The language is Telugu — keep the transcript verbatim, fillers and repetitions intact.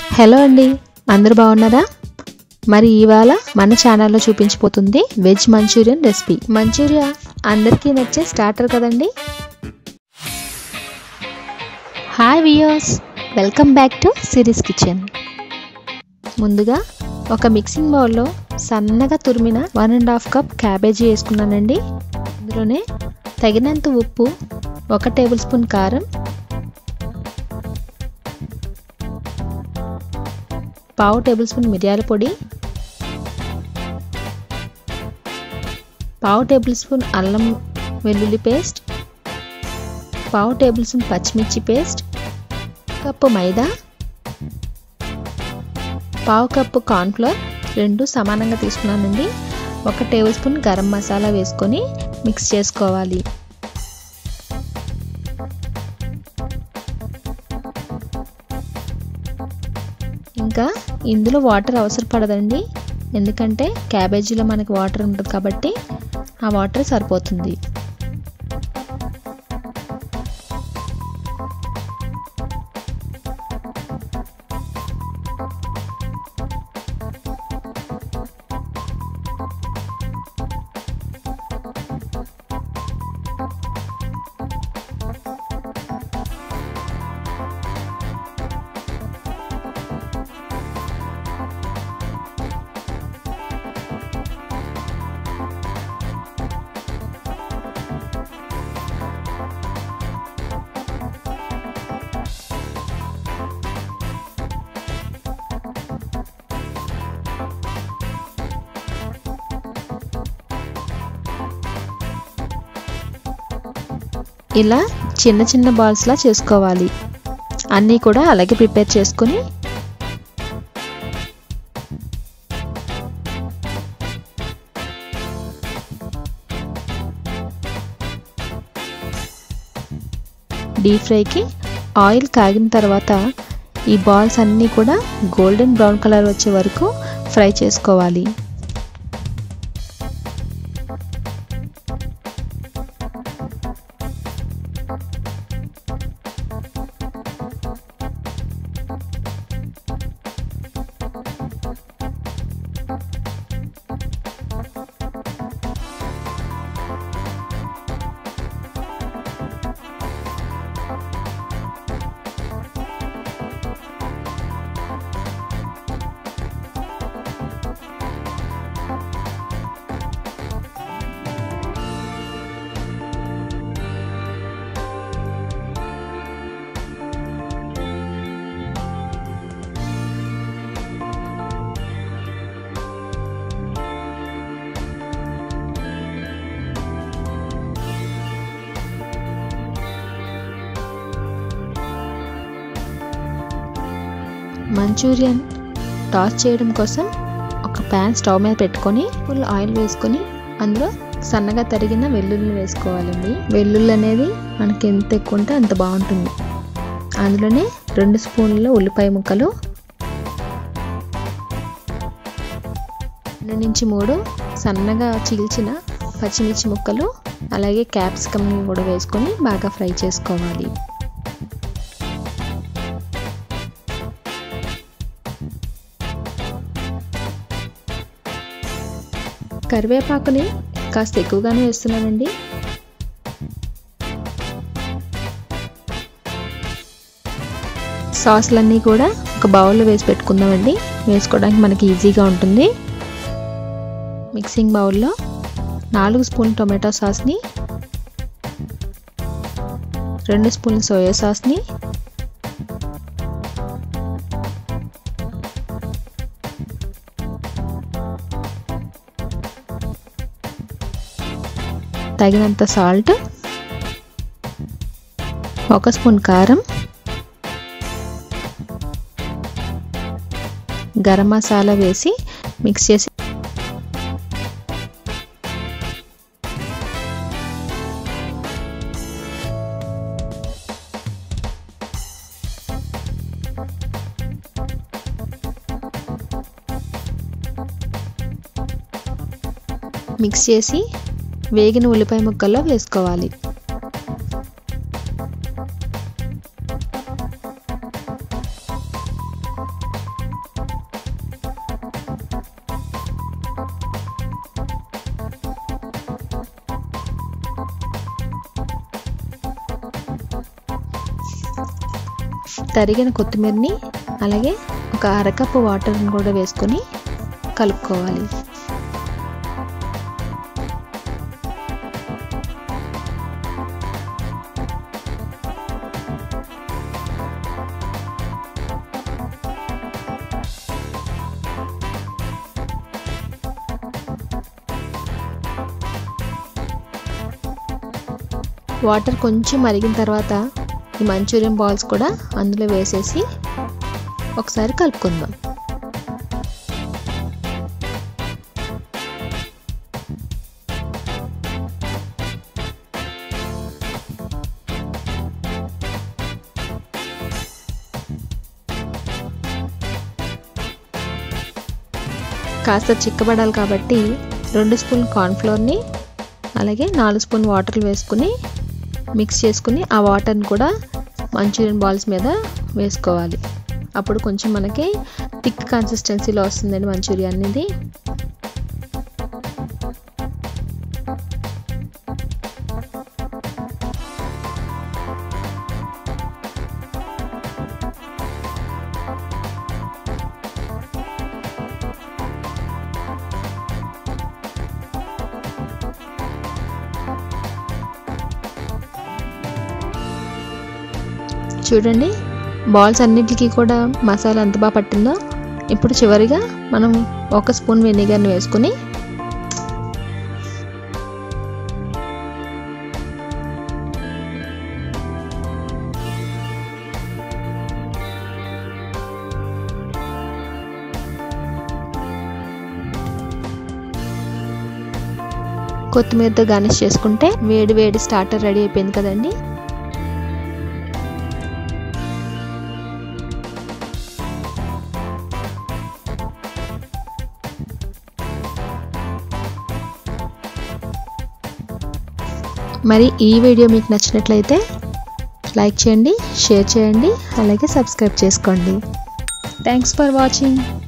హలో అండి, అందరూ బాగున్నారా? మరి ఇవాళ మన ఛానల్లో చూపించబోతుంది వెజ్ మంచూరియన్ రెసిపీ. మంచూరియా అందరికీ నచ్చే స్టార్టర్ కదండి. Hi viewers, welcome back to series kitchen. ముందుగా ఒక మిక్సింగ్ బౌల్లో సన్నగా తురిమిన one and half cup cabbage వేసుకున్నానండి. ఇందులోనే తగినంత ఉప్పు, ఒక టేబుల్ స్పూన్ కారం, పావు టేబుల్ స్పూన్ మిరియాల పొడి, పావు టేబుల్ స్పూన్ అల్లం వెల్లుల్లి పేస్ట్, పావు టేబుల్ స్పూన్ పచ్చిమిర్చి పేస్ట్, కప్పు మైదా, పావు కప్పు కార్న్ఫ్లోర్ రెండు సమానంగా తీసుకున్నానండి. ఒక టేబుల్ స్పూన్ గరం మసాలా వేసుకొని మిక్స్ చేసుకోవాలి. ఇంకా ఇందులో వాటర్ అవసరం పడదండి, ఎందుకంటే క్యాబేజీలో మనకి వాటర్ ఉంటుంది కాబట్టి ఆ వాటర్ సరిపోతుంది. ఇలా చిన్న చిన్న బాల్స్లా చేసుకోవాలి. అన్నీ కూడా అలాగే ప్రిపేర్ చేసుకొని డీప్ ఫ్రైకి ఆయిల్ కాగిన తర్వాత ఈ బాల్స్ అన్నీ కూడా గోల్డెన్ బ్రౌన్ కలర్ వచ్చే వరకు ఫ్రై చేసుకోవాలి. మంచూరియన్ టాస్ చేయడం కోసం ఒక ప్యాన్ స్టవ్ మీద పెట్టుకొని ఫుల్ ఆయిల్ వేసుకొని అందులో సన్నగా తరిగిన వెల్లుల్లి వేసుకోవాలండి. వెల్లుల్లి అనేది మనకి ఎంత ఎక్కువ ఉంటే అంత బాగుంటుంది. అందులోనే రెండు స్పూన్ల ఉల్లిపాయ ముక్కలు, రెండు నుంచి మూడు సన్నగా చీల్చిన పచ్చిమిర్చి ముక్కలు, అలాగే క్యాప్సికమ్ కూడా వేసుకొని బాగా ఫ్రై చేసుకోవాలి. కరివేపాకుని కాస్త ఎక్కువగానే వేస్తున్నానండి. సాస్లన్నీ కూడా ఒక బౌల్లో వేసి పెట్టుకుందామండి, వేసుకోవడానికి మనకి ఈజీగా ఉంటుంది. మిక్సింగ్ బౌల్లో నాలుగు స్పూన్ల టొమాటో సాస్ని, రెండు స్పూన్ల సోయా సాస్ని, తగినంత సాల్ట్, ఒక స్పూన్ కారం, గరం మసాలా వేసి మిక్స్ చేసి మిక్స్ చేసి వేగిన ఉల్లిపాయ ముక్కల్లో వేసుకోవాలి. తరిగిన కొత్తిమీరని అలాగే ఒక అరకప్పు వాటర్ని కూడా వేసుకొని కలుపుకోవాలి. వాటర్ కొంచెం మరిగిన తర్వాత ఈ మంచూరియన్ బాల్స్ కూడా అందులో వేసేసి ఒకసారి కలుపుకుందాం. కాస్త చిక్కబడాలి కాబట్టి రెండు స్పూన్ కార్న్ఫ్లోర్ని అలాగే నాలుగు స్పూన్ వాటర్ వేసుకుని మిక్స్ చేసుకుని ఆ వాటర్ని కూడా మంచూరియన్ బాల్స్ మీద వేసుకోవాలి. అప్పుడు కొంచెం మనకి థిక్ కన్సిస్టెన్సీలో వస్తుందండి మంచూరియా అనేది. చూడండి బాల్స్ అన్నిటికీ కూడా మసాలా ఎంత బాగా పట్టిందో. ఇప్పుడు చివరిగా మనం ఒక స్పూన్ వెనిగర్ని వేసుకుని కొత్తిమీరతో గార్నిష్ చేసుకుంటే వేడి వేడి స్టార్టర్ రెడీ అయిపోయింది కదండి. మరి ఈ వీడియో మీకు నచ్చినట్లయితే లైక్ చేయండి, షేర్ చేయండి, అలాగే సబ్స్క్రైబ్ చేసుకోండి. Thanks for watching.